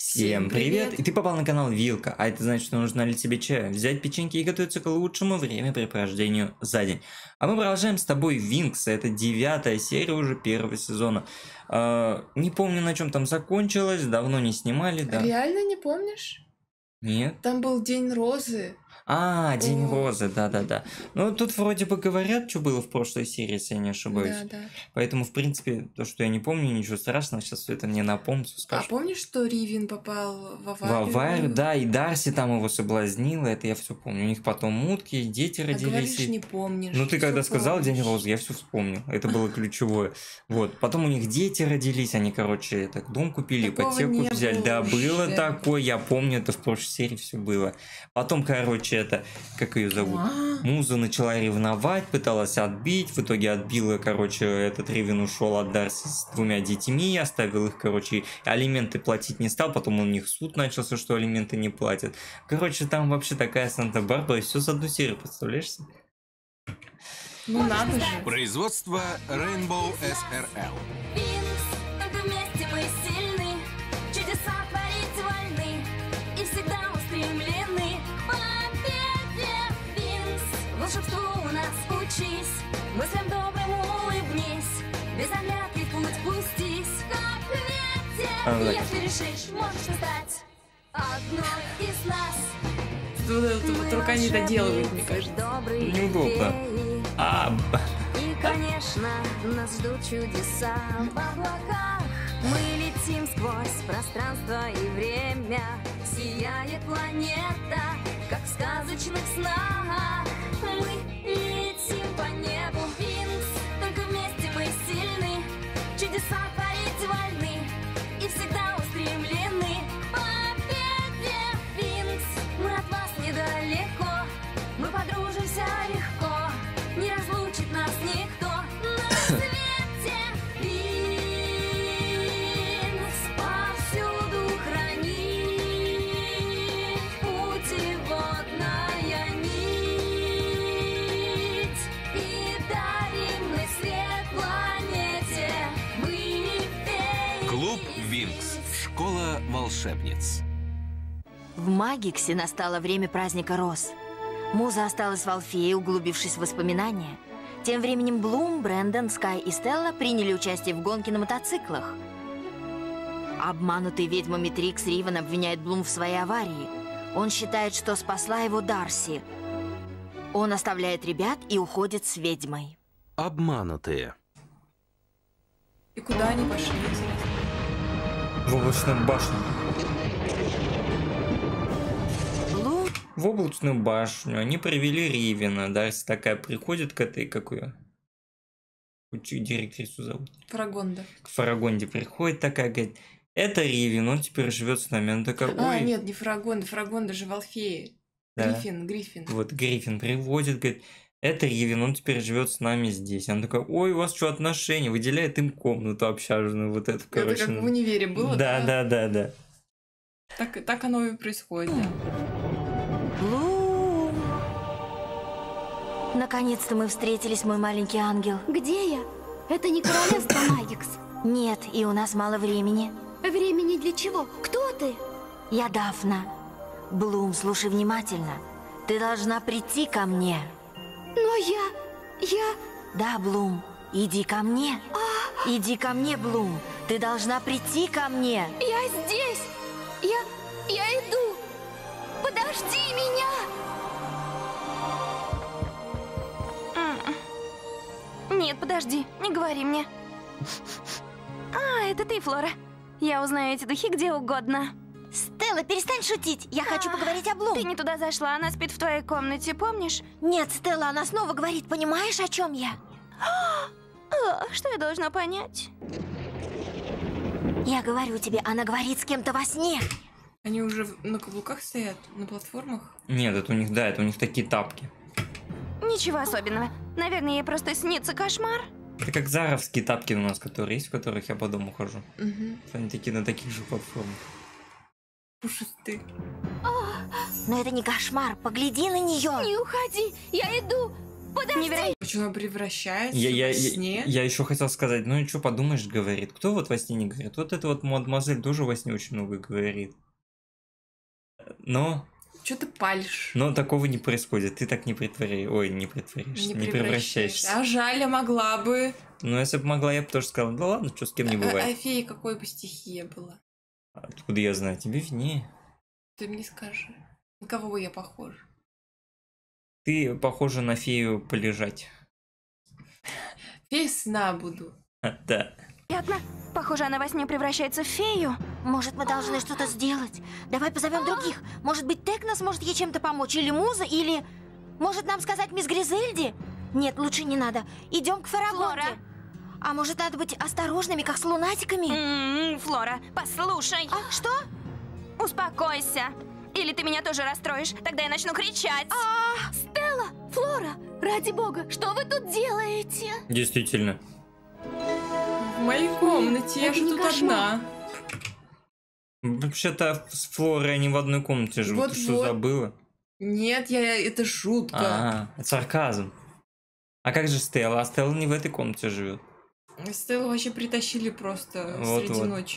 Всем привет! И ты попал на канал Вилка, а это значит, что нужно налить себе чая, взять печеньки и готовиться к лучшему времяпрепровождению за день. А мы продолжаем с тобой Винкс, это 9-я серия уже первого сезона. Не помню, на чем там закончилось, давно не снимали, да. Реально не помнишь? Нет. Там был День Розы. День Розы, да-да-да. Ну, тут вроде бы говорят, что было в прошлой серии, если я не ошибаюсь. Да. Поэтому, в принципе, то, что я не помню, ничего страшного, сейчас все это мне напомнится, скажешь. А помнишь, что Ривен попал в аварию? В аварию, да, и Дарси там его соблазнила, это я все помню. У них потом утки, дети родились. Говоришь, не помнишь. Ну, ты когда сказал помнишь. День Розы, я все вспомнил. Это было ключевое. Вот. Потом у них дети родились, они, короче, дом купили, Такого ипотеку не взяли. было Да, уже. было такое, я помню, это в прошлой серии все было. Потом, короче, как ее зовут? Муза начала ревновать, пыталась отбить, в итоге отбила, короче, этот Ривен ушел от Дарси с 2 детьми, оставил их, короче, алименты платить не стал, потом у них суд начался, что алименты не платят. Короче, там вообще такая Санта-Барбара, все за одну серию, представляешь себе? Ну надо же. Производство Rainbow SRL. Только вместе мы сильны, чудеса творить вольны и всегда устремлены к победе. Винкс, волшебству у нас учись, мыслям добрым улыбнись, без оглядки в путь пустись, как ветер. Если решишь, можешь стать одной из нас. Вот рука не доделывает, мне кажется. Неудобно. И, конечно, нас ждут чудеса в облаках. Мы летим сквозь пространство и время. Сияет планета, как в сказочных снах. Мы летим по небу. Винкс, только вместе мы сильны. Чудеса творить вольны и всегда устремлены к победе. Винкс, мы от вас недалеко. Мы подружимся легко. Не разлучит нас никто на свете. Винкс повсюду хранит путеводная нить. И дарим мы свет планете. Мы феи. Клуб Винкс. Школа волшебниц. В Магиксе настало время праздника роз. Муза осталась в Алфее, углубившись в воспоминания. Тем временем Блум, Брэндон, Скай и Стелла приняли участие в гонке на мотоциклах. Обманутый ведьмами Трикс Ривен обвиняет Блум в своей аварии. Он считает, что спасла его Дарси. Он оставляет ребят и уходит с ведьмой. Обманутые. И куда они пошли? В облачную башню. В облачную башню они привели Ривена. Дарси такая приходит к этой, какую директрису зовут? Фарагонда. К Фарагонде приходит такая, говорит, это Ривен, он теперь живет с нами. Он такая, ой. Нет, не Фарагонда. Фарагонда же в Алфее. Да. Гриффин. Вот Гриффин приводит, говорит, это Ривен, он теперь живет с нами здесь. Он такой, ой, у вас что, отношения? Выделяет им комнату общаженную, вот эту, короче. Это как в универе было, да? Так оно и происходит, да. Блум! Наконец-то мы встретились, мой маленький ангел. Где я? Это не королевство Магикс. Нет, и у нас мало времени. Времени для чего? Кто ты? Я Дафна. Блум, слушай внимательно. Ты должна прийти ко мне. Но я... Да, Блум, иди ко мне. Иди ко мне, Блум. Ты должна прийти ко мне. Я здесь. Я иду. Подожди меня. Нет, подожди, не говори мне. Это ты, Флора. Я узнаю эти духи где угодно. Стелла, перестань шутить. Я хочу поговорить о Блум. Ты не туда зашла, она спит в твоей комнате, помнишь? Нет, Стелла, она снова говорит. Понимаешь, о чем я? Что я должна понять? Я говорю тебе, она говорит с кем-то во сне. Они уже на каблуках стоят, на платформах? Нет, это у них такие тапки. Ничего особенного. Наверное, ей просто снится кошмар. Это как заровские тапки у нас, которые есть, в которых я по дому хожу. Угу. Они такие на таких же платформах. Пушистые. Но это не кошмар, погляди на нее. Не уходи, я иду. Подожди! Почему она превращается Я во сне? еще хотел сказать, ну и что подумаешь, говорит. Кто вот во сне не говорит? Вот эта вот мадемуазель тоже во сне очень много говорит. Но Что ты палишь? такого не происходит. Ты так не притворяй. Ой, не притворяешься, не превращаешься. А жаль, я могла бы. Ну, если бы могла, я бы тоже сказала, да ладно, что с кем не А бывает. фея какой бы стихия была? Откуда я знаю? Тебе виднее. Ты мне скажи. На кого бы я похожа? Ты похожа на фею полежать. Фея сна буду. Да. Понятно. Похоже, она во сне превращается в фею. Может, мы должны что-то сделать? Давай позовем других. Может быть, Текна сможет ей чем-то помочь? Или Муза, или... Может, нам сказать мисс Гризельди? Нет, лучше не надо. Идем к Фарагонке. Флора. А может, надо быть осторожными, как с лунатиками? Флора, послушай. А, что? Успокойся. Или ты меня тоже расстроишь, тогда я начну кричать. Стелла, Флора, ради бога, что вы тут делаете? Действительно. В моей комнате, я Это же не тут кошмар. одна. Вообще-то с Флорой они в одной комнате живут. Ты что, Вот-вот. забыла? Нет, это шутка. Это сарказм. А как же Стелла? А Стелла не в этой комнате живет. Стеллу вообще притащили просто Вот-вот. среди ночи.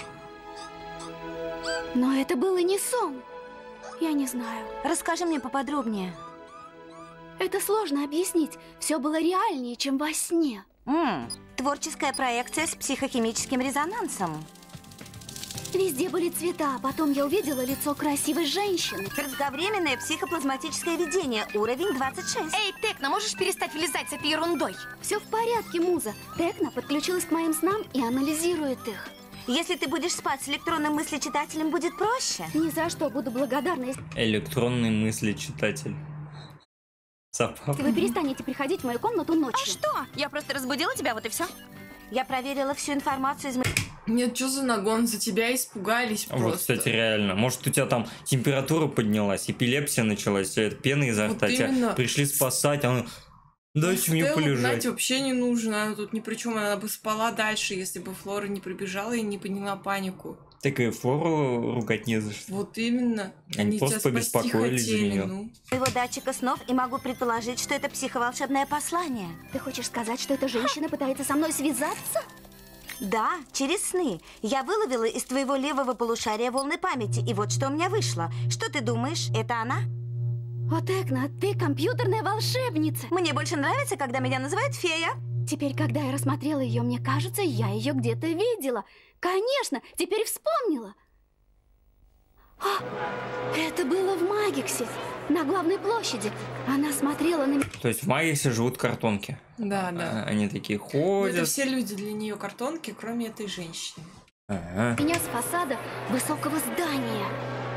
Но это было не сон. Я не знаю. Расскажи мне поподробнее. Это сложно объяснить. Все было реальнее, чем во сне. Творческая проекция с психохимическим резонансом. Везде были цвета, а потом я увидела лицо красивой женщины. Кратковременное психоплазматическое видение, уровень 26. Эй, Текна, можешь перестать влезать с этой ерундой? Все в порядке, Муза. Текна подключилась к моим снам и анализирует их. Если ты будешь спать с электронным мыслечитателем, будет проще. Ни за что буду благодарна, если Электронный мысли-читатель. Забавно. вы перестанете приходить в мою комнату ночью. А что? Я просто разбудила тебя, вот и все. Я проверила всю информацию из... Нет, что за нагон? За тебя испугались просто. Вот, кстати, реально. Может, у тебя там температура поднялась, эпилепсия началась, пена изо Вот рта, тебя именно. пришли спасать, а он... Дайте мне Стеллу полежать. гнать вообще не нужно, она тут ни при чем, она бы спала дальше, если бы Флора не прибежала и не подняла панику. Так и Флору ругать не за что. Вот именно. Они просто тебя спасти побеспокоились за хотели, неё. ну. Его датчика снов и могу предположить, что это психоволшебное послание. Ты хочешь сказать, что эта женщина пытается со мной связаться? Да, через сны. Я выловила из твоего левого полушария волны памяти, и вот что у меня вышло. Что ты думаешь, это она? О, Текна, ты компьютерная волшебница. Мне больше нравится, когда меня называют фея. Теперь, когда я рассмотрела ее, мне кажется, я ее где-то видела. Конечно, теперь вспомнила. А, это было в Магиксе, на главной площади. Она смотрела на меня. То есть в Магиксе живут картонки. Да, да. Они такие Ну, ходят. это все люди для нее картонки, кроме этой женщины. Ага. Меня с фасада высокого здания.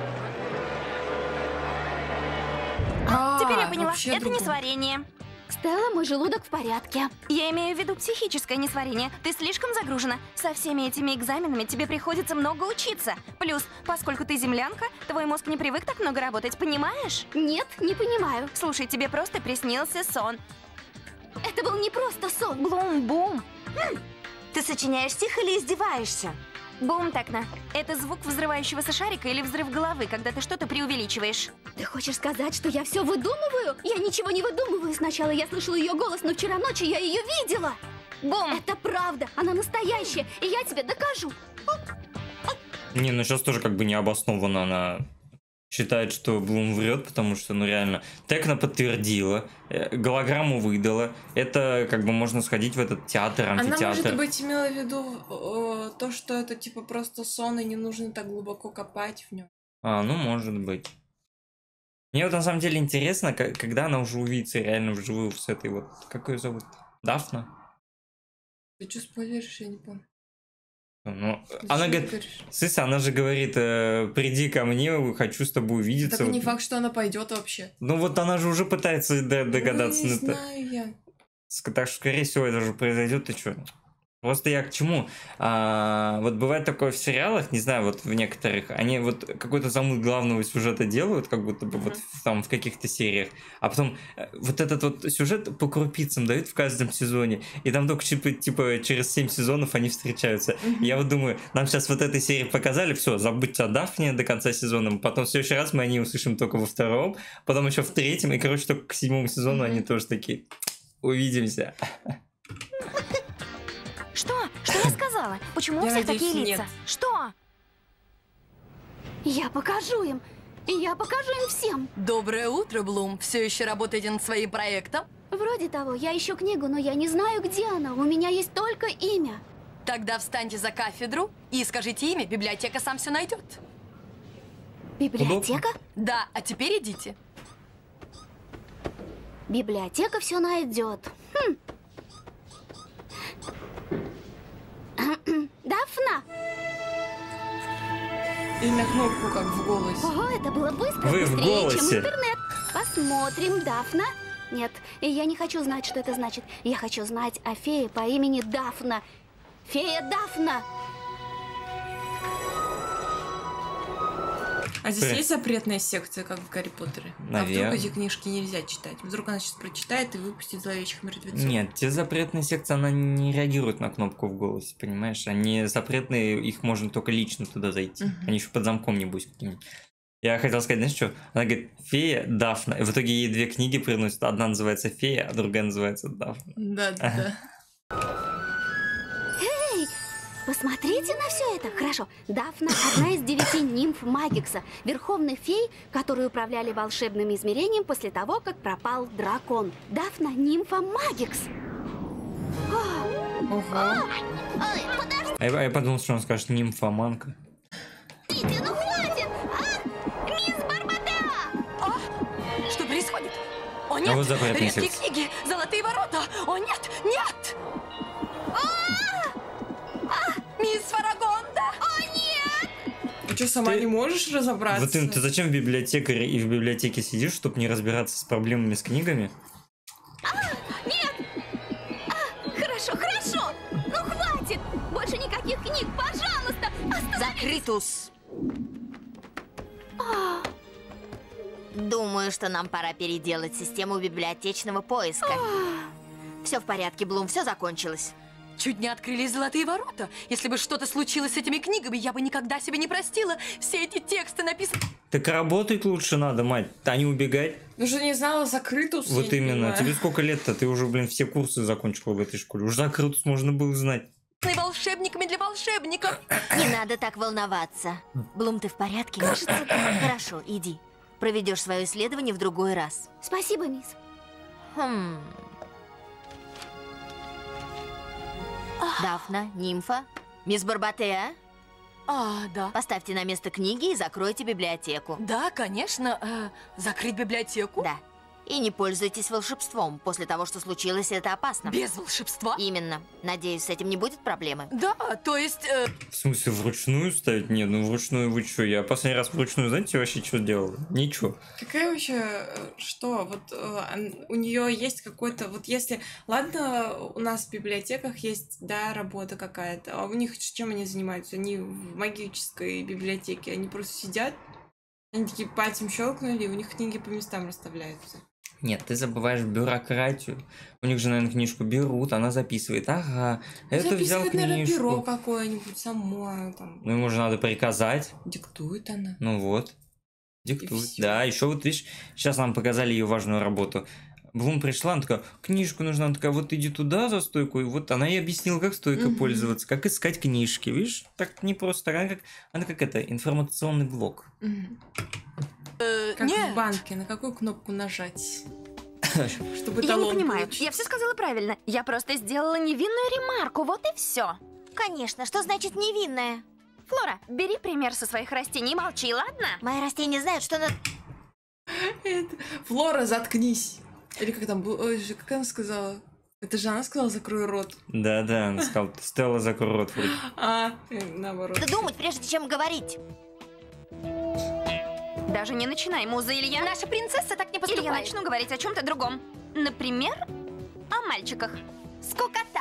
Теперь я поняла, вообще это другое. несварение. Стелла, мой желудок в порядке. Я имею в виду психическое несварение. Ты слишком загружена. Со всеми этими экзаменами тебе приходится много учиться. Плюс, поскольку ты землянка, твой мозг не привык так много работать, понимаешь? Нет, не понимаю. Слушай, тебе просто приснился сон. Это был не просто сон. Блум-бум. Ты сочиняешь стих или издеваешься? Бум, Текна. Это звук взрывающегося шарика или взрыв головы, когда ты что-то преувеличиваешь. Ты хочешь сказать, что я все выдумываю? Я ничего не выдумываю. Сначала я слышала ее голос, но вчера ночью я ее видела. Бум! Это правда. Она настоящая, и я тебе докажу. Не, ну сейчас тоже как бы необоснованно она считает, что Блум врет, потому что, ну реально, Текна подтвердила, голограмму выдала, это как бы можно сходить в этот театр, Она, амфитеатр. может быть, имела в виду то, что это типа просто сон, и не нужно так глубоко копать в нем. Ну может быть. Мне вот на самом деле интересно, когда она уже увидится реально вживую с этой вот, как ее зовут? Дафна? Ты что спойлеришь, я не помню. Ну, Ты она что говорит, говоришь? Сыса, она же говорит, приди ко мне, хочу с тобой увидеться. Так не факт, что она пойдет вообще. Ну вот она же уже пытается догадаться. Ну, не ну, знаю я. так что, скорее всего, это же произойдет, ты что? Просто я к чему? Вот бывает такое в сериалах, не знаю, вот в некоторых, они вот какой-то замут главного сюжета делают, как будто бы вот там в каких-то сериях, а потом вот этот вот сюжет по крупицам дают в каждом сезоне, и там только типа через 7 сезонов они встречаются. Я вот думаю, нам сейчас вот этой серии показали, все, забудьте о Дафне до конца сезона, потом в следующий раз мы о ней услышим только во втором, потом еще в третьем, и, короче, только к 7-му сезону они тоже такие, увидимся. Что? Что я сказала? Почему у Я всех надеюсь, такие нет. лица? Что? Я покажу им. И я покажу им всем. Доброе утро, Блум. Все еще работаете над своим проектом? Вроде того, я ищу книгу, но я не знаю, где она. У меня есть только имя. Тогда встаньте за кафедру и скажите имя, библиотека сам все найдет. Библиотека? Да, а теперь идите. Библиотека все найдет. Дафна! И на кнопку, как в голосе. Ого, это было быстро, Вы в быстрее, голосе. чем интернет. Посмотрим, Дафна. Нет, и я не хочу знать, что это значит. Я хочу знать о фее по имени Дафна. Фея Дафна! А здесь есть запретная секция, как в Гарри Поттере? А Наверно. вдруг эти книжки нельзя читать? Вдруг она сейчас прочитает и выпустит зловещих мертвецов? Нет, те запретные секции, она не реагирует на кнопку в голосе, понимаешь? Они запретные, их можно только лично туда зайти. Они еще под замком, небось, какими-нибудь. Я хотел сказать, знаешь что? Она говорит, фея Дафна. И в итоге ей 2 книги приносят. Одна называется фея, а другая называется Дафна. Да. Посмотрите на все это. Хорошо. Дафна – одна из 9 нимф Магикса, верховных фей, которые управляли волшебным измерением после того, как пропал дракон. Дафна – нимфа Магикс. Ого. Ой, подождите, А я подумал, что он скажет нимфоманка. ну хватит! Мисс Барбатеа! Что происходит? О, нет! вот запретная Редкие секция. книги! Золотые ворота! О, нет! Нет! Мисс Фарагонда! А что, сама Ты- не можешь разобраться? Вот ты зачем в библиотекаре и в библиотеке сидишь, чтобы не разбираться с проблемами с книгами? Хорошо. Ну хватит! Больше никаких книг, пожалуйста! Закрытус! Думаю, что нам пора переделать систему библиотечного поиска. Все в порядке, Блум, все закончилось. Чуть не открылись золотые ворота. Если бы что-то случилось с этими книгами, я бы никогда себе не простила. Все эти тексты написаны... Так работать лучше надо, мать, а не убегать. Ну что, не знала закрытус? Вот именно. Тебе сколько лет-то? Ты уже, блин, все курсы закончила в этой школе. Уже закрытус можно было знать. волшебниками для волшебников. Не надо так волноваться. Блум, ты в порядке? Кажется, хорошо, иди. Проведешь свое исследование в другой раз. Спасибо, мисс. Дафна, нимфа, мисс Барбатеа, Да. поставьте на место книги и закройте библиотеку. Да, конечно. Закрыть библиотеку? Да. И не пользуйтесь волшебством. После того, что случилось, это опасно. Без волшебства? Именно. Надеюсь, с этим не будет проблемы. Да, то есть... В смысле, вручную ставить? Нет, ну вручную вы что? Я последний раз вручную, знаете, вообще что делал? Ничего. Какая вообще, что, вот у нее есть какой-то, вот если, ладно, у нас в библиотеках есть, да, работа какая-то, а у них чем они занимаются? Они в магической библиотеке, они просто сидят, они такие пальцем щелкнули, и у них книги по местам расставляются. Нет, ты забываешь бюрократию. У них же, наверное, книжку берут, она записывает. Ага, это взял Записывает, наверное, перо книжку. какое-нибудь само, там, Ну, ему же надо приказать. диктует она. Ну вот. Диктует. всё. Да, еще вот видишь, сейчас нам показали ее важную работу. Блум пришла, она такая, книжку нужна, она такая, вот иди туда за стойку, и вот она ей объяснила, как стойкой пользоваться, как искать книжки, видишь, так не просто, она как это, информационный блок. Как Нет. в банке, на какую кнопку нажать? Чтобы Я не талон понимаю. получить. Я все сказала правильно. Я просто сделала невинную ремарку, вот и все. Конечно, что значит невинная? Флора, бери пример со своих растений и молчи, ладно? Мои растения знают, что на... Флора, заткнись. Или как там, как она сказала? Это же она сказала, закрой рот. Да, она сказала, Стелла, закрой рот вроде. Наоборот. Надо думать, прежде чем говорить. Даже не начинай, Муза, или я... Наша принцесса так не Или я поступает. начну говорить о чем-то другом. Например, о мальчиках. Скукота. А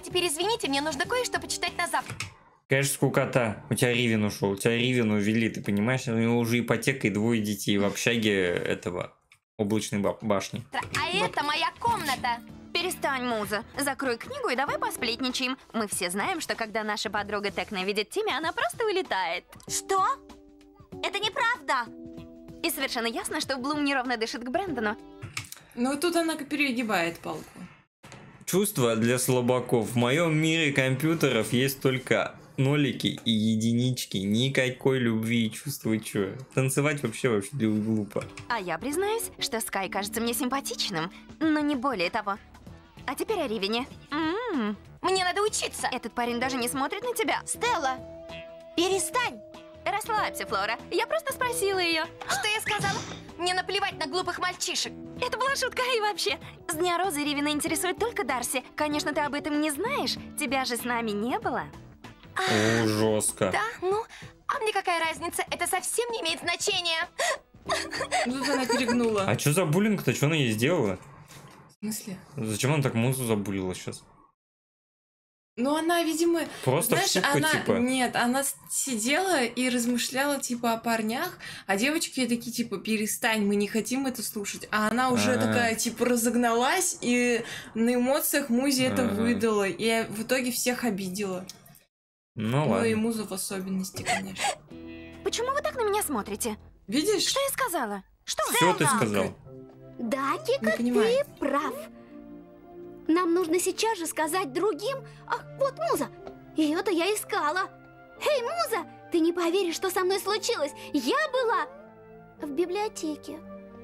теперь извините, мне нужно кое-что почитать на завтра. Конечно, скукота. У тебя Ривен ушел, у тебя Ривен увели, ты понимаешь? У него уже ипотека и 2 детей в общаге этого облачной башни. А это моя комната. Перестань, Муза. Закрой книгу и давай посплетничаем. Мы все знаем, что когда наша подруга Текна видит Тимми, она просто улетает. Что? Это неправда. И совершенно ясно, что Блум неровно дышит к Брэндону. Ну тут она перегибает палку. Чувство для слабаков. В моем мире компьютеров есть только нолики и единички. Никакой любви и чувства. Чё? Танцевать вообще глупо. А я признаюсь, что Скай кажется мне симпатичным, но не более того. А теперь о Ривене. Мне надо учиться. Этот парень даже не смотрит на тебя. Стелла, перестань. Расслабься, Флора. Я просто спросила ее. Что я сказала? Мне наплевать на глупых мальчишек. Это была шутка и вообще. С Дня Розы Ривена интересует только Дарси. Конечно, ты об этом не знаешь. Тебя же с нами не было. О, жестко. Да, ну, а мне какая разница? Это совсем не имеет значения. Ну тут она перегнула. А что за буллинг-то? Что она ей сделала? В смысле? Зачем она так Музу забулила сейчас? Ну она, видимо, Просто в знаешь, шутку, она... типа. Нет, она сидела и размышляла, типа, о парнях, а девочки такие, типа, перестань, мы не хотим это слушать. А она уже такая, типа, разогналась и на эмоциях Музе это выдала. И в итоге всех обидела. Ну ладно. Ну и Музу в особенности, конечно. Почему вы так на меня смотрите? Видишь? Что я сказала? Что? Все ты сказал. Да, Кика, Не понимаю. ты прав. Нам нужно сейчас же сказать другим. Ах, вот Муза. Ее-то я искала. Эй, Муза, ты не поверишь, что со мной случилось. Я была в библиотеке.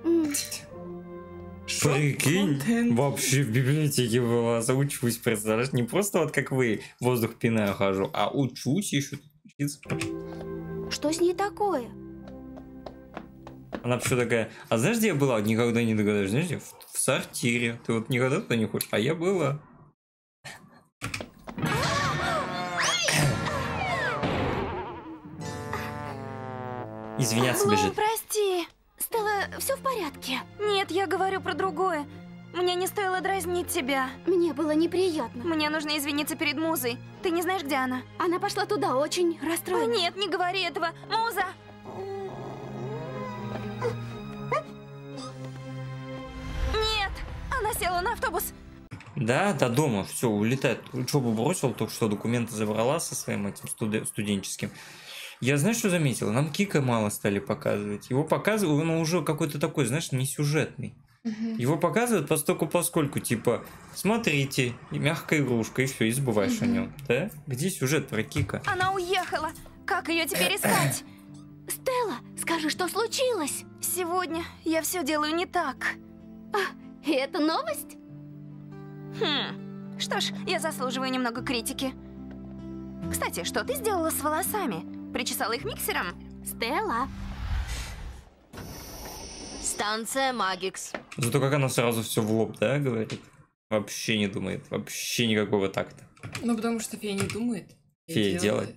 Прикинь, вообще в библиотеке была, заучусь, представляешь? Не просто вот как вы, воздух пинаю хожу, а учусь еще учиться. Что с ней такое? Она все такая, а знаешь, где я была? Никогда не догадаешься, знаешь, где? В сортире. Ты вот никогда туда не ходишь, а я была. Извиняться Блум, бежит. прости. Стелла, все в порядке? Нет, я говорю про другое. Мне не стоило дразнить тебя. Мне было неприятно. Мне нужно извиниться перед Музой. Ты не знаешь, где она? Она пошла туда очень О, расстроена. нет, не говори этого. Муза! Нет! Она села на автобус. Да, до дома, все, улетает. Учебу бросил, только что документы забрала со своим этим студенческим. Я, знаешь, что заметил? Нам Кика мало стали показывать. Его показывают, он уже какой-то такой, знаешь, не сюжетный. Его показывают поскольку, типа, смотрите, и мягкая игрушка, и все, и забываешь о нем. Да? Где сюжет про Кика? Она уехала. Как ее теперь искать? Стелла, скажи, что случилось? Сегодня я все делаю не так. И это новость? Что ж, я заслуживаю немного критики. Кстати, что ты сделала с волосами? Причесала их миксером? Стелла. Станция Магикс. Зато как она сразу все в лоб, да, говорит? Вообще не думает, вообще никакого такта. Ну потому что фея не думает. Фея делает.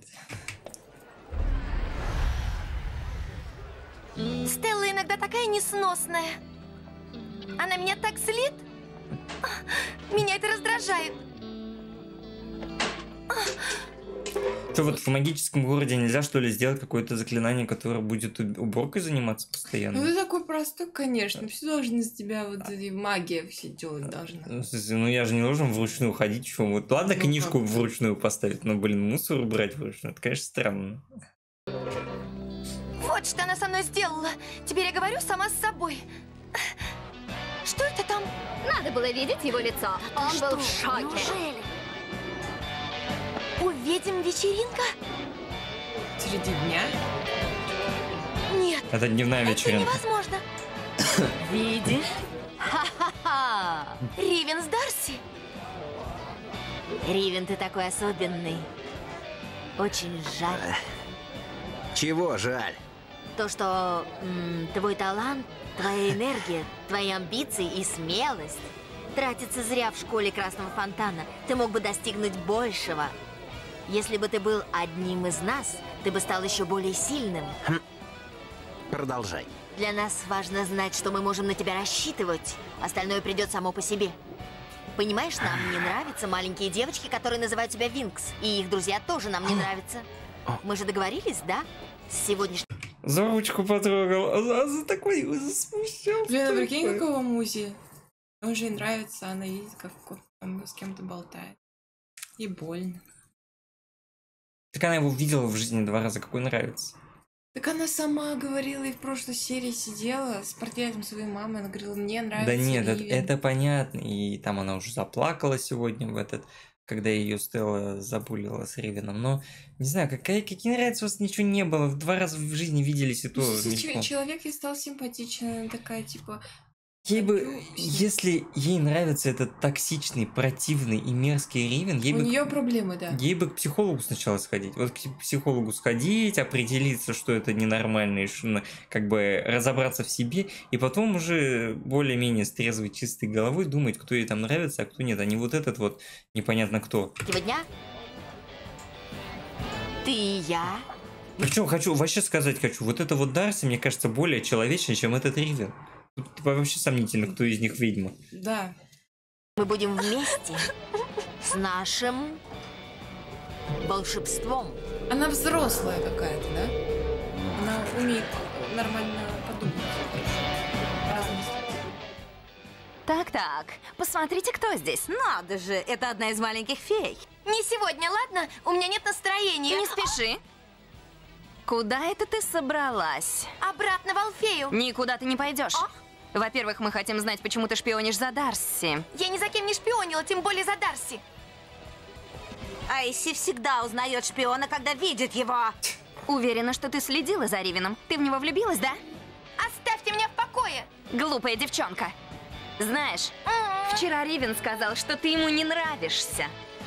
Стелла иногда такая несносная. Она меня так злит. Меня это раздражает. Что вот в магическом городе нельзя, что ли, сделать какое-то заклинание, которое будет уборкой заниматься постоянно? Ну ты такой простой, конечно. Все должны за тебя, вот эти магия все делать должна. Ну я же не должен вручную ходить, что вот. Ладно, Ну, книжку как? вручную поставить, но, блин, мусор убрать вручную, это, конечно, странно. Вот что она со мной сделала. Теперь я говорю сама с собой. Что это там? Надо было видеть его лицо. Он Что? был в шоке. Неужели? У ведьм вечеринка? Среди дня? Нет, Это дневная это вечеринка. невозможно. Видишь? Ха-ха-ха! Ривен с Дарси? Ривен, ты такой особенный. Очень жаль. Чего жаль? То, что твой талант, твоя энергия, твои амбиции и смелость тратятся зря в школе Красного Фонтана. Ты мог бы достигнуть большего. Если бы ты был одним из нас, ты бы стал еще более сильным. Продолжай. Для нас важно знать, что мы можем на тебя рассчитывать. Остальное придет само по себе. Понимаешь, нам не нравятся маленькие девочки, которые называют себя Винкс. И их друзья тоже нам не нравятся. Мы же договорились, да? С сегодняшнего... За ручку потрогал, а за такой смущался. Блин, а прикинь, какого Музи. Он же ей нравится, она видит, как он с кем-то болтает. И больно. Так она его видела в жизни 2 раза, какой нравится. Так она сама говорила и в прошлой серии сидела с портретом своей мамы, она говорила, мне нравится Да нет, Ривен. это понятно. И там она уже заплакала сегодня когда ее Стелла забулила с Ривеном. Но, не знаю, какие нравятся, у вас ничего не было. 2 раза в жизни виделись, и то... Человек ей стал симпатичный, она такая, типа... Ей бы, если ей нравится этот токсичный, противный и мерзкий Ривен, У нее проблемы, да. Ей бы к психологу сначала сходить. Вот к психологу сходить, определиться, что это ненормально, и как бы разобраться в себе, и потом уже более-менее с трезвой, чистой головой думать, кто ей там нравится, а кто нет, а не вот этот вот непонятно кто. Дня ты и я. Причем вообще сказать хочу, вот это вот Дарси, мне кажется, более человечнее, чем этот Ривен. Тут вообще сомнительно, кто из них ведьма. Да. Мы будем вместе с нашим волшебством. Она взрослая какая-то, да? Она умеет нормально подумать. Так, посмотрите, кто здесь. Надо же, это одна из маленьких фей. Не сегодня, ладно? У меня нет настроения. Не спеши. Куда это ты собралась? Обратно в Алфею. Никуда ты не пойдешь. Во-первых, мы хотим знать, почему ты шпионишь за Дарси. Я ни за кем не шпионила, тем более за Дарси. Айси всегда узнает шпиона, когда видит его. Уверена, что ты следила за Ривеном. Ты в него влюбилась, да? Оставьте меня в покое! Глупая девчонка. Знаешь, вчера Ривен сказал, что ты ему не нравишься.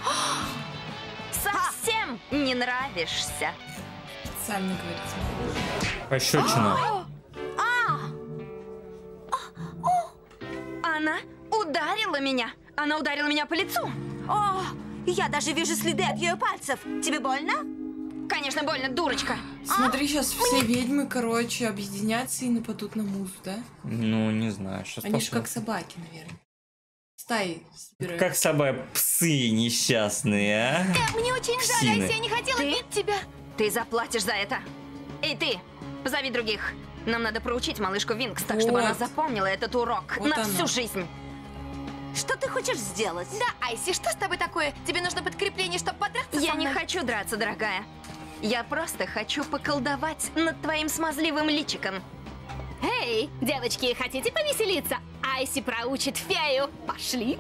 Совсем не нравишься. Специально говорите. Пощечина. Она ударила меня. Она ударила меня по лицу. О, я даже вижу следы от ее пальцев. Тебе больно? Конечно, больно, дурочка. Смотри, сейчас все ведьмы, короче, объединятся и нападут на Музу, да? Ну, не знаю. Они же как собаки, наверное. Стаи собирают. Как собаки, псы несчастные, а? Мне очень жаль, Айси, я не хотела бить тебя. Ты заплатишь за это. Эй, ты, позови других. Нам надо проучить малышку Винкс, так чтобы она запомнила этот урок на всю жизнь. Что ты хочешь сделать? Да, Айси, что с тобой такое? Тебе нужно подкрепление, чтобы подраться со мной? Я не хочу драться, дорогая. Я просто хочу поколдовать над твоим смазливым личиком. Эй, девочки, хотите повеселиться? Айси проучит фею. Пошли.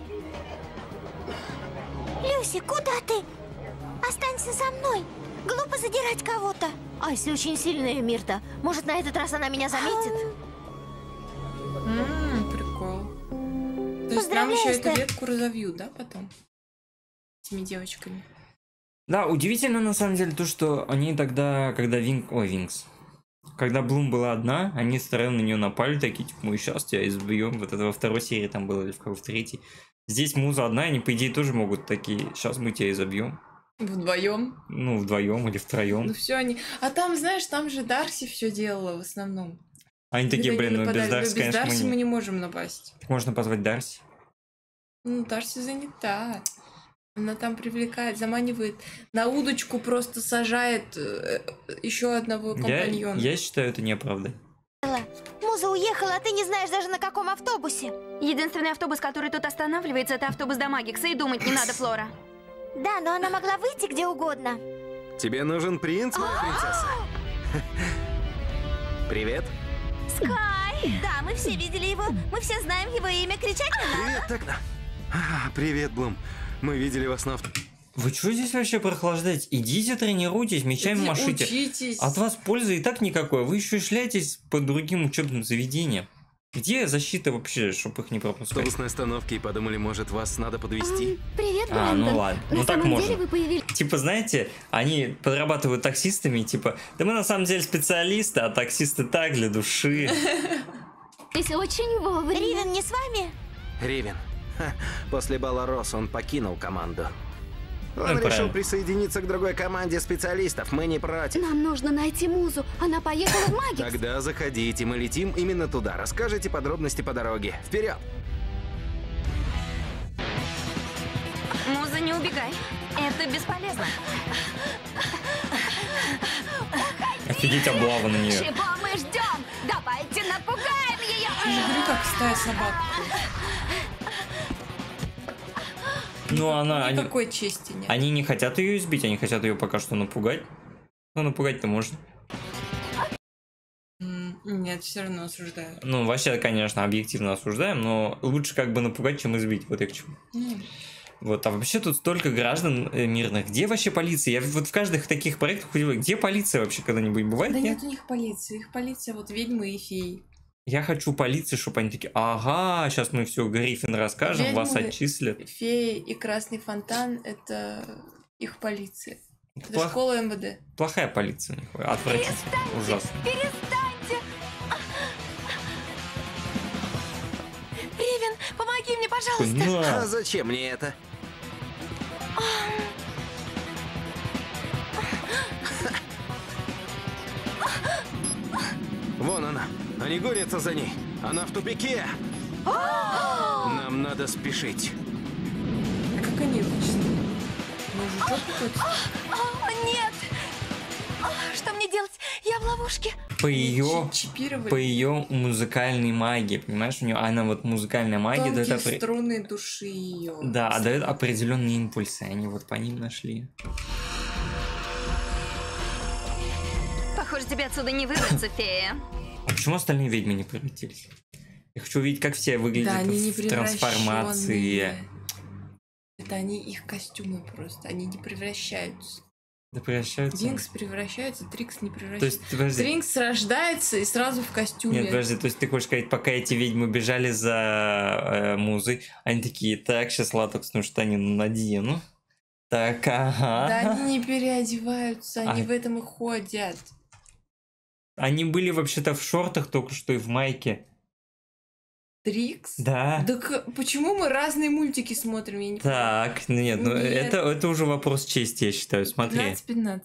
Люси, куда ты? Останься со мной. Глупо задирать кого-то. Айси очень сильная, Мирта. Может, на этот раз она меня заметит? Прикол. То есть нам еще эту ветку разовьют, да, потом? С этими девочками. Да, удивительно на самом деле то, что они тогда, когда Винкс. Когда Блум была одна, они втроем на нее напали, такие, типа, мы сейчас тебя избьем. Вот это во 2-й серии там было, или в 3-й. Здесь Муза одна, они, по идее, тоже могут такие, сейчас мы тебя изобьем. Вдвоем? Ну, вдвоем или втроем. Ну все они. А там, знаешь, там же Дарси все делала в основном. Они такие, блин, ну без Дарси, конечно, без Дарси мы не можем напасть. Можно позвать Дарси. Ну, Дарси занята. Она там привлекает, заманивает, на удочку просто сажает еще одного компаньона. Я считаю, это неправда. Муза уехала, а ты не знаешь даже на каком автобусе. Единственный автобус, который тут останавливается, это автобус до Магикса, и думать не надо, Флора. Да, но она могла выйти где угодно. Тебе нужен принц, моя принцесса? Привет. Скай! Да, мы все видели его. Мы все знаем его имя. Кричать не надо. Привет, так. Привет, Блум. Мы видели вас на Вы что здесь вообще прохлаждаете? Идите тренируйтесь, мечами машите. Учитесь. От вас пользы и так никакой. Вы еще и шляетесь по другим учебным заведениям. Где защита вообще, чтобы их не пропускать? автобусной остановке и подумали, может, вас надо подвезти. Привет, Брэндон. Ну ладно. На Ну так самом можно. деле вы появились... Типа, знаете, они подрабатывают таксистами, типа, да мы на самом деле специалисты, а таксисты так, для души. очень вовремя. Ривен не с вами? Ривен. После бала Росс он покинул команду. Он решил правильно. присоединиться к другой команде специалистов. Мы не против. Нам нужно найти Музу. Она поехала в Магикс. Тогда заходите, мы летим именно туда. Расскажите подробности по дороге. Вперед! Муза, не убегай. Это бесполезно. Офигеть, облава на нее. Чего мы ждем? Давайте напугаем ее! Я же говорю, как стая собак. Ну, они, Никакой чести нет. они не хотят ее избить, они хотят ее пока что напугать. Ну, напугать-то можно. Нет, все равно осуждаю. Ну, вообще, конечно, объективно осуждаем, но лучше как бы напугать, чем избить. Вот я к чему. Вот, а вообще тут столько граждан мирных. Где вообще полиция? Я вот в каждых таких проектах удивляюсь, где полиция вообще когда-нибудь бывает? Да Нет? нет у них полиции. Их полиция вот ведьмы и феи. Я хочу полиции, чтобы они такие, ага, сейчас мы все Гриффин расскажем, Ведьмы, вас отчислят. Феи и Красный фонтан — это их полиция. Это Плох- школа МВД. Плохая полиция у них, отвратительно, ужасно. Перестаньте! Ривен, помоги мне, пожалуйста. А зачем мне это? Вон она. Они гонятся за ней. Она в тупике. Нам надо спешить. А как они вычислили? Мужичок какой-то. Нет! Что мне делать? Я в ловушке. По ее Чипировали. музыкальной магии, понимаешь, у нее она вот музыкальная магия Тонкие дает струны души ее. да, дает определенные импульсы, они вот по ним нашли. Похоже, тебе отсюда не выбраться, фея. А почему остальные ведьмы не превратились? Я хочу увидеть, как все выглядят Да, они не в трансформации. превращенные. Это они их костюмы просто. Они не превращаются. Да превращаются. Винкс превращается, Трикс не То превращается. есть, подожди. Тринкс рождается и сразу в костюме. Нет, подожди, то есть ты хочешь сказать, пока эти ведьмы бежали за музой, они такие, так, сейчас латексную штанину надену. Так, ага. Да они не переодеваются, они А. в этом и ходят. Они были вообще-то в шортах только что и в майке. Трикс? Да. Так почему мы разные мультики смотрим? Я не Так, нет, ну Нет. это уже вопрос чести, я считаю. Смотри. 15-15.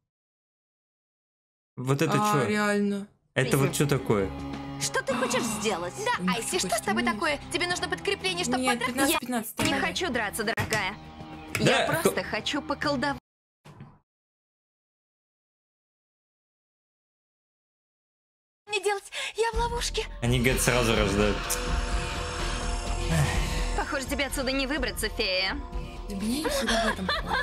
Вот это что? реально. Это вот что такое? Что ты хочешь сделать? Да, Айси, что с тобой такое? Тебе нужно подкрепление, чтобы Нет, подраться? 15-15. Не хочу драться, дорогая. Да, Я просто хочу поколдовать. Мне делать? Я в ловушке. Они, говорят, сразу рождают. Похоже, тебе отсюда не выбраться, фея. Меня не всегда в этом ходят.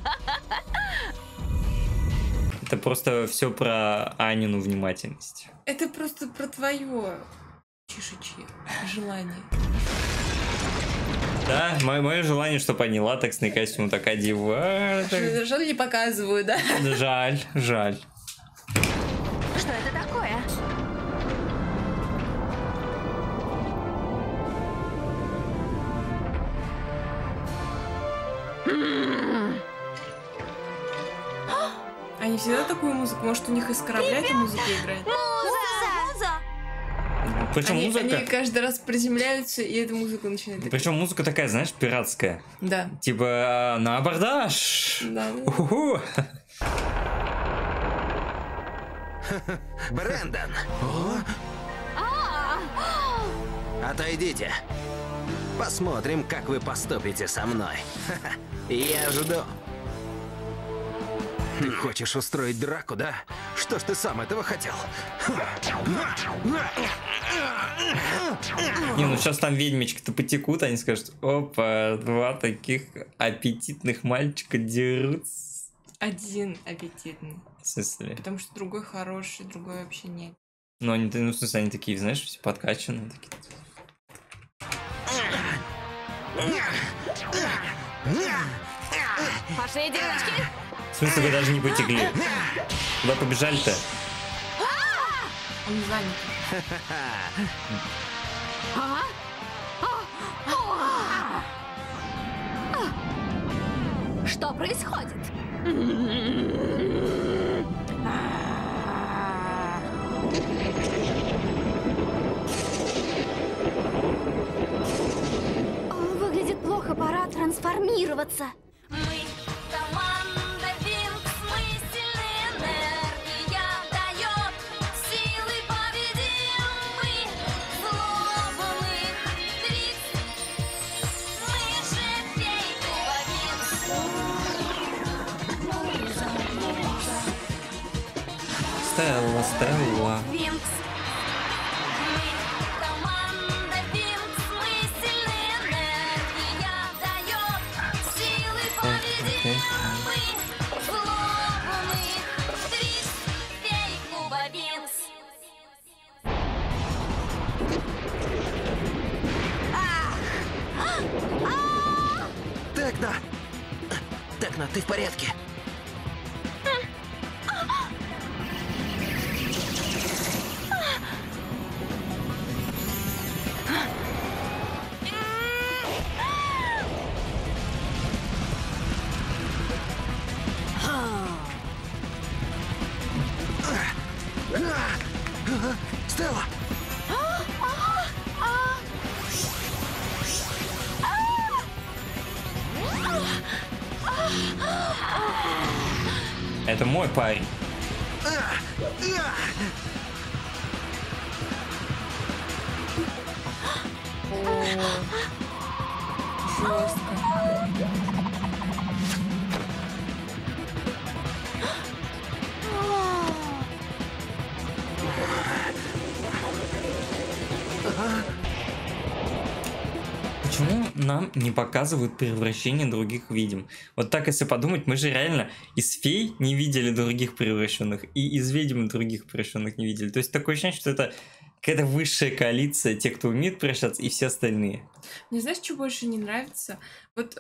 Это просто все про Анину внимательность. Это просто про твое чешичье желание. Да, мое желание, чтобы они латексный костюм так одевали. Жаль, не показываю, да? Жаль, жаль. Что это такое? Они всегда такую музыку? Может, у них из корабля эта музыка играет? Муза! Причем Они музыка. каждый раз приземляются, и эта музыка начинает играть. Причем музыка такая, знаешь, пиратская. Да. Типа на абордаж. Да. Уху. Брэндон! Отойдите. Посмотрим, как вы поступите со мной. Я жду. Ты хочешь устроить драку, да? Что ж ты сам этого хотел? Не, ну сейчас там ведьмички-то потекут, они скажут, опа, два таких аппетитных мальчика дерутся. Один аппетитный. В смысле? Потому что другой хороший, другой вообще нет. Ну, они, ну, в смысле, они такие, знаешь, все подкачанные. Такие. Пошли, девочки! В смысле, вы даже не потекли? Куда побежали-то? Он занят. Что происходит? Выглядит плохо, пора трансформироваться. Мы команда Винкс, мы сильны, энергия дает, силы победим мы, злобных Трикс. Мы же фейковая Стелла, Стелла. Винкс. Мы команда Винкс, мы сильны, энергия дает силы победим мы. Злобных Трикс, феи клуба Винкс. Текна! Текна, ты в порядке? Стелла! Это мой парень. Почему нам не показывают превращение других ведьм? Вот так, если подумать, мы же реально из фей не видели других превращенных, и из ведьм других превращенных не видели. То есть такое ощущение, что это какая-то высшая коалиция, те, кто умеет превращаться, и все остальные. Мне знаешь, что больше не нравится? Вот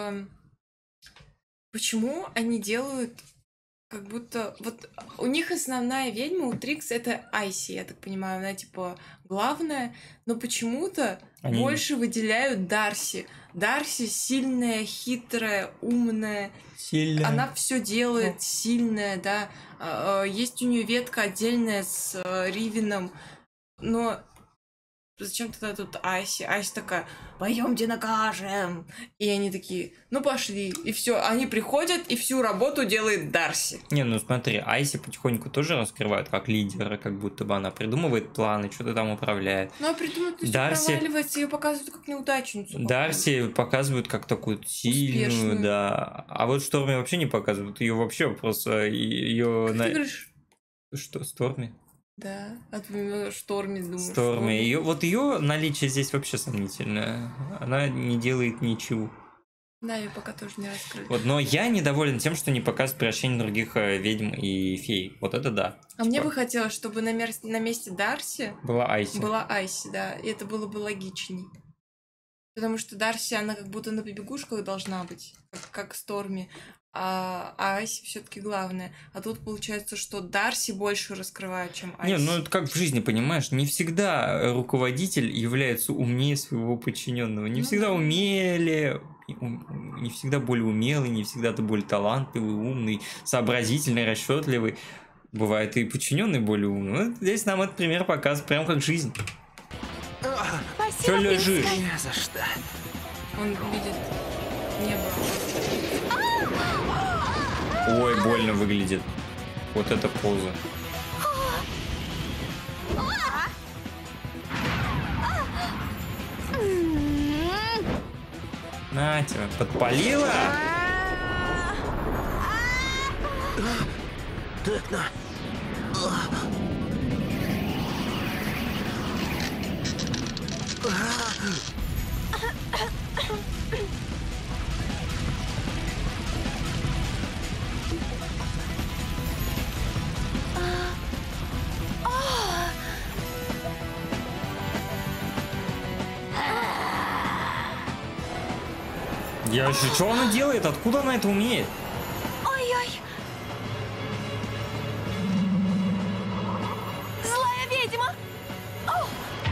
почему они делают как будто... Вот у них основная ведьма, у Трикс, это Айси, я так понимаю, она типа главная, но почему-то Они- больше выделяют Дарси. Дарси сильная, хитрая, умная. Сильно. Она все делает, сильная, да. Есть у нее ветка отдельная с Ривеном, но зачем тогда тут Айси? Айси такая, пойдемте накажем. И они такие, ну пошли. И все, они приходят, и всю работу делает Дарси. Не, ну смотри, Айси потихоньку тоже раскрывают как лидера, как будто бы она придумывает планы, что-то там управляет. Ну а придумать, то Дарси- проваливается, ее показывают как неудачницу. Дарси показывают как такую сильную, Успешную. да. А вот Шторми вообще не показывают. Ее вообще просто ее Как ты говоришь? Что, Сторми? Да, от Шторми, думаю. Сторми. Ее наличие здесь вообще сомнительное. Она не делает ничего. Да, ее пока тоже не раскрыли. Вот, но я недоволен тем, что не показывают превращение других ведьм и фей. Вот это да. А мне бы хотелось, чтобы на месте Дарси Была Айси. была Айси, да, и это было бы логичней. Потому что Дарси, она как будто на побегушках должна быть, как Сторми, а Айси все-таки главная. А тут получается, что Дарси больше раскрывают, чем Айси. Не, ну это как в жизни, понимаешь, не всегда руководитель является умнее своего подчиненного. Не Ну всегда да. умели, не всегда более умелый, не всегда ты более талантливый, умный, сообразительный, расчетливый. Бывает и подчиненный более умный. Вот здесь нам этот пример показывает, прям как жизнь. Спасибо, Че лежишь? Пинская. Не за что. Он видит небо. Ой, больно выглядит. Вот эта поза. На тебя, подпалила? Текна! Я еще, что она делает? Откуда она это умеет? Ой-ой. Злая ведьма. О,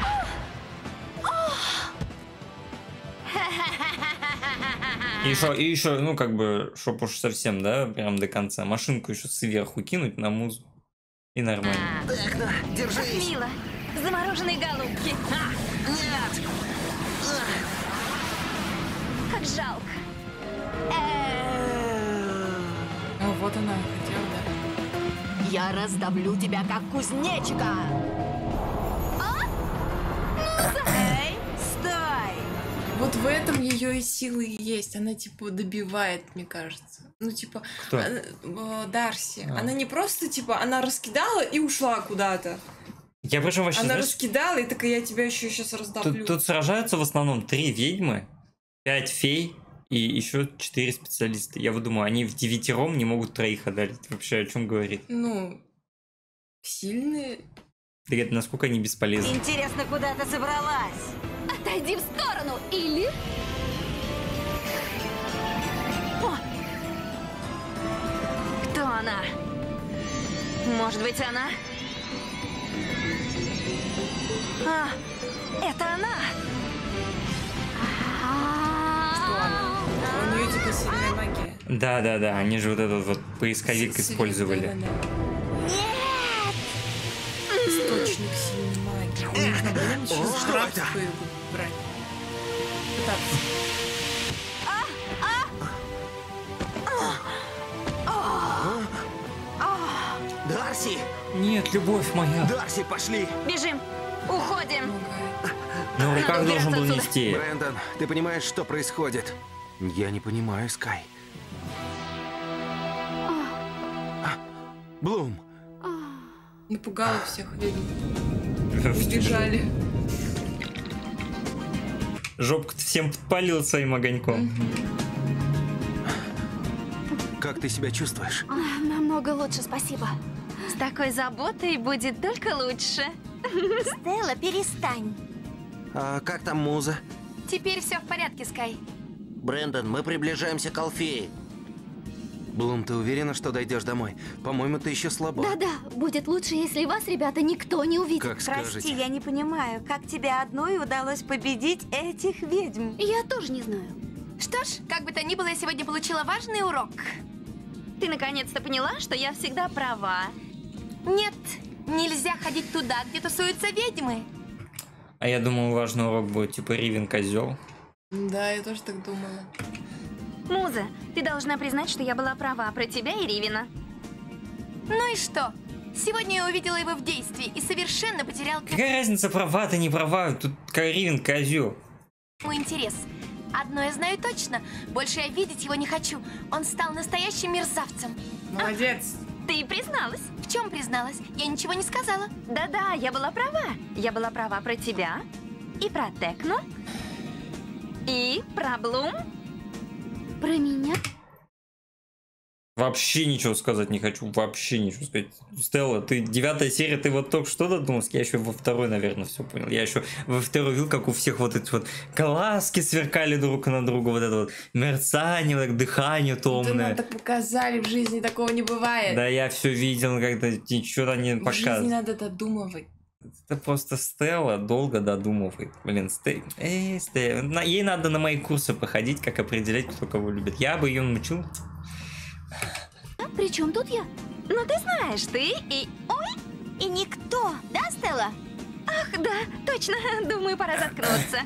И еще, ну, как бы, чтоб уж совсем, да, прям до конца. Машинку еще сверху кинуть на музу. И нормально. Текна, держись! Мило. Замороженные голубки. Нет! Как жалко. А вот она хотела, да. Я раздавлю тебя, как кузнечика. Эй, стой! Вот в этом ее и силы и есть. Она типа добивает, мне кажется. Ну типа Кто? Дарси. А. Она не просто типа она раскидала и ушла куда-то. Я причем вообще, Она знаешь, раскидала и такая, я тебя еще сейчас раздоплю. тут сражаются в основном 3 ведьмы, 5 фей и еще 4 специалиста. Я вот думаю, они в 9 не могут 3 одолеть. Вообще о чем говорит? Ну, сильные. Да это насколько они бесполезны. Интересно, куда ты собралась? Отойди в сторону, или... Кто она? Может быть, она? А, это она! У нее типа сильная магия. Да, они же вот этот вот поисковик использовали. Нет! Источник сильной магии. Нужно было сейчас штраф брать. Пытаться. Дарси! Нет, любовь моя. Дарси, пошли! Бежим! Уходим! На руках Надо должен был убираться нести. Брэндон, ты понимаешь, что происходит? Я не понимаю, Скай. Блум! Напугала всех ведьм. Сбежали. Жопку всем подпалил своим огоньком. Как ты себя чувствуешь? Намного лучше, спасибо. С такой заботой будет только лучше. Стелла, перестань. А как там муза? Теперь все в порядке, Скай. Брэндон, мы приближаемся к Алфее. Блум, ты уверена, что дойдешь домой? По-моему, ты еще слаба. Да-да, будет лучше, если вас, ребята, никто не увидит. Как Прости, скажете. я не понимаю, как тебе одной удалось победить этих ведьм? Я тоже не знаю. Что ж, как бы то ни было, я сегодня получила важный урок. Ты наконец-то поняла, что я всегда права. Нет, нельзя ходить туда, где тусуются ведьмы. А я думал, важный урок будет типа Ривен козел. Да, я тоже так думала. Муза, ты должна признать, что я была права про тебя и Ривина. Ну и что? Сегодня я увидела его в действии и совершенно потерял Какая разница, права ты не права? Тут Ривен козел. мой интерес. Одно я знаю точно. Больше я видеть его не хочу. Он стал настоящим мерзавцем. Молодец. Ты призналась? В чем призналась? Я ничего не сказала. Да-да, я была права. Я была права про тебя. И про Текну. И про Блум. Про меня? Вообще ничего сказать не хочу, вообще ничего сказать. Стелла, ты 9-я серия, ты вот только что додумалась? Я еще во 2-й, наверное, все понял. Я еще во 2-й видел, как у всех вот эти вот глазки сверкали друг на друга, вот это вот мерцание, вот так дыхание Это нам томное. так показали, в жизни такого не бывает. Да я все видел, когда ничего не В жизни показывают. надо додумывать. Это просто Стелла долго додумывает. Блин, Стелла. Ей надо на мои курсы походить, как определять, кто кого любит. Я бы ее научил. При чем тут я? Ну ты знаешь, ты и... Ой! И никто, да, Стелла? Ах, да, точно. Думаю, пора заткнуться.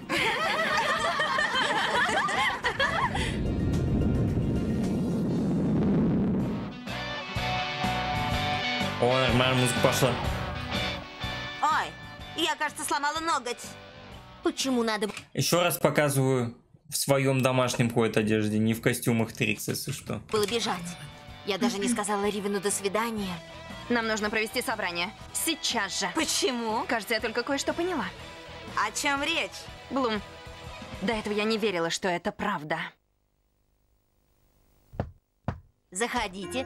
О, нормально, музыка пошла. Ой, я, кажется, сломала ноготь. Почему надо... Еще раз показываю в своем домашнем ходит одежде, не в костюмах Трикс, если что. было бежать? Я даже не сказала Ривену до свидания. Нам нужно провести собрание. Сейчас же. Почему? Кажется, я только кое-что поняла. О чем речь? Блум, до этого я не верила, что это правда. Заходите.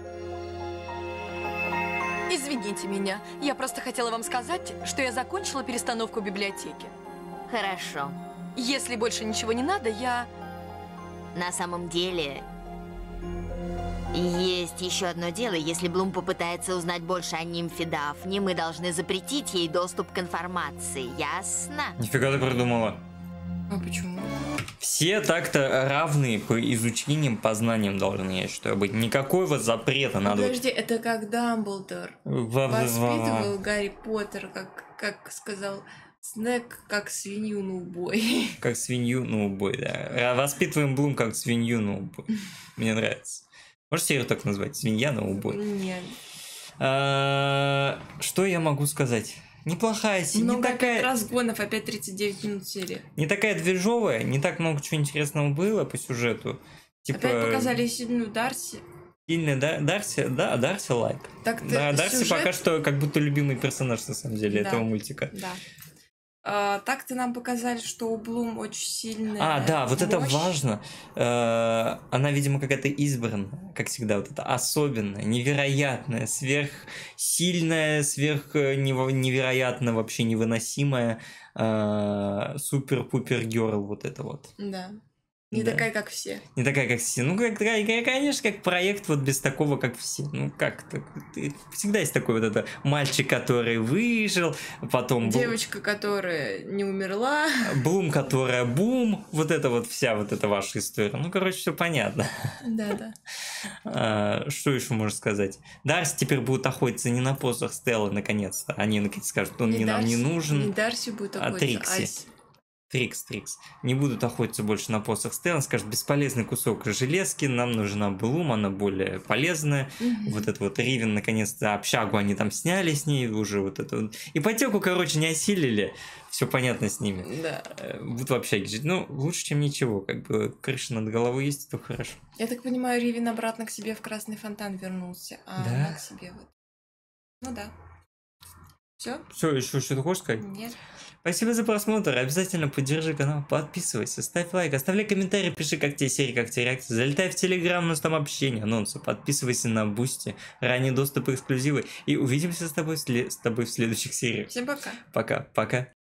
Извините меня, я просто хотела вам сказать, что я закончила перестановку в библиотеке. Хорошо. Если больше ничего не надо, я... На самом деле... Есть еще одно дело. Если Блум попытается узнать больше о нимфе Дафне, мы должны запретить ей доступ к информации. Ясно? Нифига ты придумала. А почему? Все так-то равные по изучениям, по знаниям должны, я считаю, быть. Никакого запрета надо... Подожди, это как Дамблдор воспитывал Гарри Поттер, как сказал Снег, как свинью на убой. Как свинью на убой, да. Воспитываем Блум как свинью на убой. Мне нравится. Можешь серию так назвать? Свинья на убой. Нет. Что я могу сказать? неплохая серия. Много Не такая... опять разгонов, опять 39 минут серии. Не такая движовая, не так много чего интересного было по сюжету. Типа... Опять показали сильную Дарси. Сильная Дарси, да, Дарси лайк. Так Да, Дарси сюжет... пока что как будто любимый персонаж, на самом деле, Да. этого мультика. Да. Так-то нам показали, что у Блум очень сильная Да, вот это мощь. важно. Она, видимо, какая-то избранная, как всегда, вот это особенная, невероятная, сверхсильная, невероятно вообще невыносимая супер-пупер-герл, вот это вот. Да. Не Да. такая, как все. Не такая, как все. Ну, конечно, как проект вот без такого, как все. Ну, как-то. Всегда есть такой вот это мальчик, который выжил, потом... Девочка, которая не умерла. Блум, которая бум. Вот это вот вся вот эта ваша история. Ну, короче, все понятно. Да. Что еще можно сказать? Дарси теперь будут охотиться не на посох Стеллы, наконец-то. Они наконец скажут, он нам не нужен. Не Дарси будет охотиться, Трикси. Трикс. Не будут охотиться больше на посох Стеллан, скажут, бесполезный кусок железки, нам нужна Блум, она более полезная. Вот это вот Ривен, наконец-то, общагу они там сняли с ней уже вот это вот. Ипотеку, короче, не осилили, все понятно с ними. Да. Будут в общаге жить. Ну, лучше, чем ничего, как бы крыша над головой есть, то хорошо. Я так понимаю, Ривен обратно к себе в Красный фонтан вернулся, а Да? она к себе вот. Ну да. Все? Все, еще что-то хочешь сказать? Нет. Спасибо за просмотр. Обязательно поддержи канал, подписывайся, ставь лайк, оставляй комментарий, пиши, как тебе серии, как тебе реакции. Залетай в Телеграм, у нас там общение, анонсы. Подписывайся на Бусти, ранний доступ, эксклюзивы. И увидимся с тобой в следующих сериях. Всем пока. Пока.